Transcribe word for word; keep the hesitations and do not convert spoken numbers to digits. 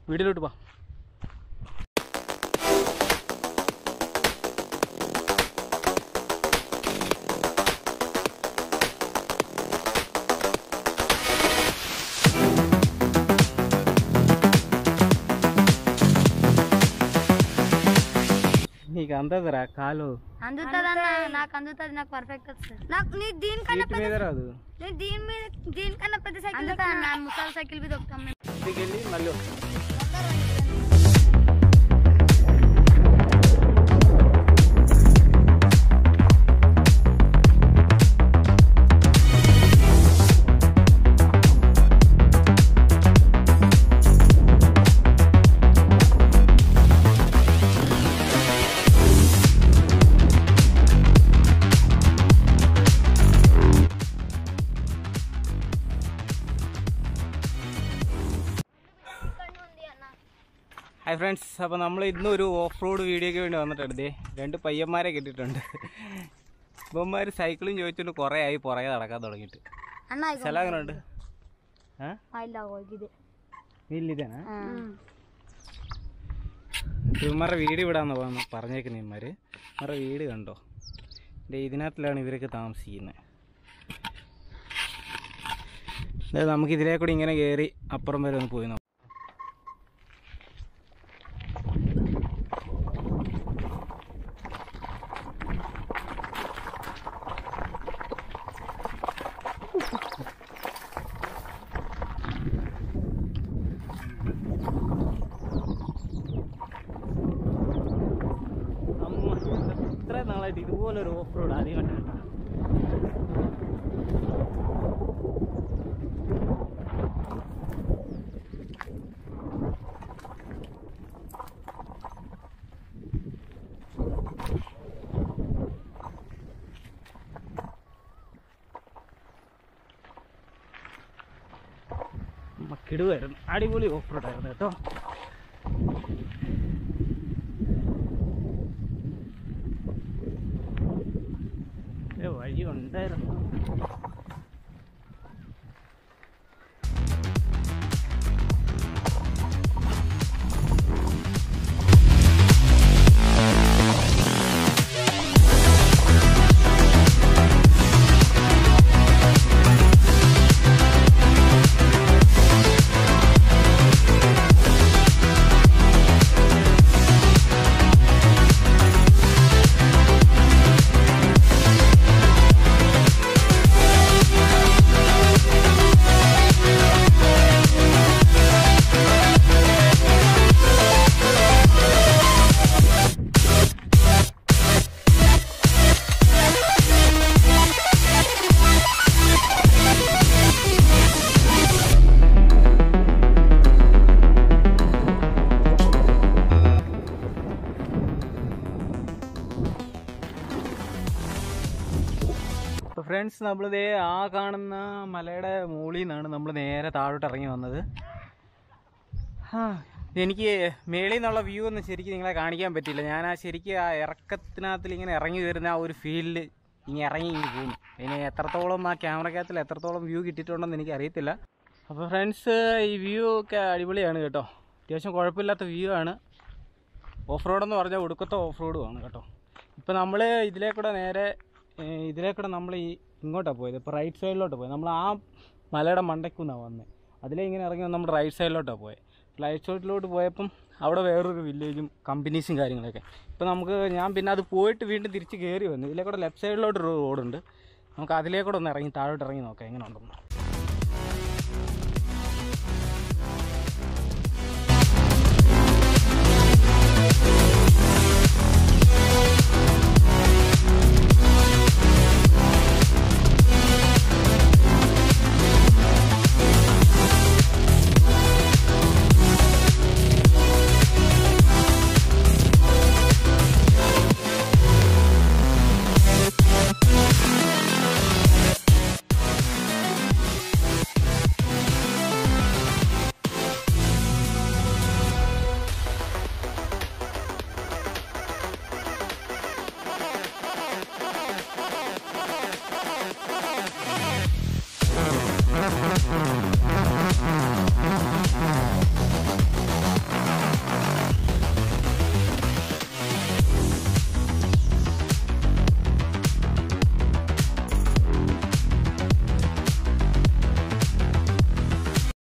വീട്ടിലോട്ട് പോ. నీకు అందదురా కాలు అందుతుందన్న, నాకు అందుతుంది, నాకు పర్ఫెక్ట్ వస్తుంది. నాకు నీ దీనికన్నా మీద రాదు, నేను దీని మీద దీనికన్నా పెద్ద సైకిల్ అందుతా, ముసాల సైకిల్ మీద దొక్కుతాం మేము. ఇంటికి వెళ్ళి మళ్ళీ ഹായ് ഫ്രണ്ട്സ്. അപ്പോൾ നമ്മൾ ഇന്നൊരു ഓഫ് റോഡ് വീഡിയോയ്ക്ക് വേണ്ടി വന്നിട്ടുണ്ട്. രണ്ട് പയ്യന്മാരെ കിട്ടിയിട്ടുണ്ട്. ഇവന്മാർ സൈക്കിളും ചോദിച്ചിട്ട് കുറേ ആയി പുറകെ നടക്കാൻ തുടങ്ങിയിട്ട്. സ്ഥലം അങ്ങനെ ഉണ്ട്. ഇല്ലിതാണ് ഇവന്മാരുടെ വീട് ഇവിടാന്ന് പോകുന്നു പറഞ്ഞേക്കുന്നത്. ഇവന്മാർ ഇവന്മാരുടെ വീട് കണ്ടോ, ഇതിനകത്തിലാണ് ഇവരൊക്കെ താമസിക്കുന്നത്. അതായത് നമുക്ക് ഇതിലേ കൂടി ഇങ്ങനെ കയറി അപ്പുറം വരെ ഒന്ന് പോയി നോക്കാം. ഇത്ര നാളായിട്ട് ഇതുപോലൊരു ഓഫ് റോഡ് ആദ്യം കണ്ടിട്ടുണ്ട്. കിടുവായിരുന്നു, അടിപൊളി ഓഫ് റോഡായിരുന്നു കേട്ടോ. വഴി ഉണ്ടായിരുന്നു. ഫ്രണ്ട്സ്, നമ്മളിതേ ആ കാണുന്ന മലയുടെ മുകളിൽ നിന്നാണ് നമ്മൾ നേരെ താഴോട്ട് ഇറങ്ങി വന്നത്. ആ എനിക്ക് മേളിൽ നിന്നുള്ള വ്യൂ ഒന്നും ശരിക്കും നിങ്ങളെ കാണിക്കാൻ പറ്റില്ല. ഞാൻ ആ ശരിക്കും ആ ഇറക്കത്തിനകത്തിൽ ഇങ്ങനെ ഇറങ്ങി വരുന്ന ആ ഒരു ഫീൽഡിൽ ഇങ്ങനെ ഇറങ്ങി ഇങ്ങനെ പോകുന്നു. ഇനി എത്രത്തോളം ആ ക്യാമറക്കകത്തിൽ എത്രത്തോളം വ്യൂ കിട്ടിയിട്ടുണ്ടെന്ന് എനിക്ക് അറിയത്തില്ല. അപ്പോൾ ഫ്രണ്ട്സ്, ഈ വ്യൂ ഒക്കെ അടിപൊളിയാണ് കേട്ടോ. അത്യാവശ്യം കുഴപ്പമില്ലാത്ത വ്യൂ ആണ്. ഓഫ് റോഡെന്ന് പറഞ്ഞാൽ ഒടുക്കത്തെ ഓഫ് റോഡുമാണ് കേട്ടോ. ഇപ്പോൾ നമ്മൾ ഇതിലേക്കൂടെ നേരെ ഇതിലേക്കൂടെ നമ്മൾ ഈ ഇങ്ങോട്ടാണ് പോയത്. ഇപ്പോൾ റൈറ്റ് സൈഡിലോട്ട് പോയത്. നമ്മൾ ആ മലയുടെ മണ്ടയ്ക്കുന്നാണ് വന്നത്. അതിലേ ഇങ്ങനെ ഇറങ്ങി നമ്മൾ റൈറ്റ് സൈഡിലോട്ടാണ് പോയത്. റൈറ്റ് സൈഡിലോട്ട് പോയപ്പം അവിടെ വേറൊരു വില്ലേജും കമ്പനീസും കാര്യങ്ങളൊക്കെ. ഇപ്പോൾ നമുക്ക് ഞാൻ പിന്നെ അത് പോയിട്ട് വീണ്ടും തിരിച്ച് കയറി വന്നു. ഇതിലേക്കൂടെ ലെഫ്റ്റ് സൈഡിലോട്ടൊരു റോഡുണ്ട്. നമുക്ക് അതിലേക്കൂടെ ഒന്ന് ഇറങ്ങി താഴോട്ട് ഇറങ്ങി നോക്കാം എങ്ങനെ ഉണ്ടെന്ന്.